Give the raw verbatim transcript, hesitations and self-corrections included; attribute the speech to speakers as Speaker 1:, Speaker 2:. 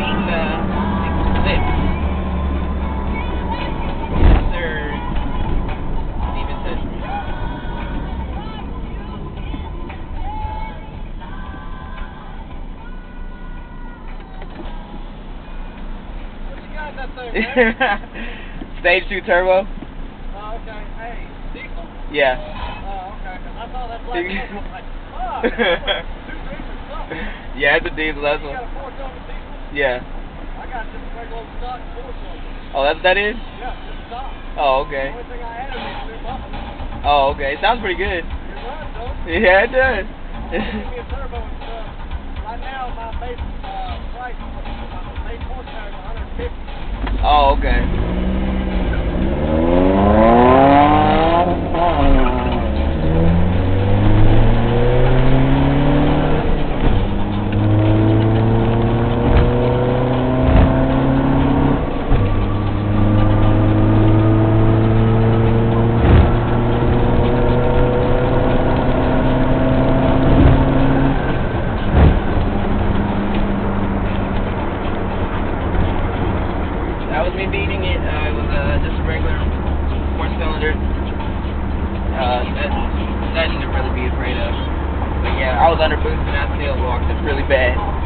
Speaker 1: beating the Eclipse. Yes, sir. Didn't even touch me.
Speaker 2: What you got in that thing, man?
Speaker 1: Stage two turbo.
Speaker 2: Oh, okay. Hey, diesel?
Speaker 1: Yeah.
Speaker 2: Oh, okay. 'Cause I saw that black truck. I was like, oh, that was two threes or something.
Speaker 1: Yeah, it's a diesel. That's
Speaker 2: You
Speaker 1: one.
Speaker 2: got a four-cylinder diesel?
Speaker 1: Yeah.
Speaker 2: I got just a regular old stock four-cylinder.
Speaker 1: Oh, that's what that is?
Speaker 2: Yeah, just stock.
Speaker 1: Oh, okay.
Speaker 2: The only thing I added was a new muffler.
Speaker 1: Oh, okay. Sounds pretty good.
Speaker 2: It runs, though.
Speaker 1: Yeah, it does.
Speaker 2: Give me a turbo and stuff. Right now, my base uh, price, my base horsepower is one hundred fifty.
Speaker 1: Oh, okay. That was me beating it. Uh, it was uh, just a regular four-cylinder. Uh, that, nothing to really be afraid of. But yeah, I was under boosting. I still walked. It's really bad.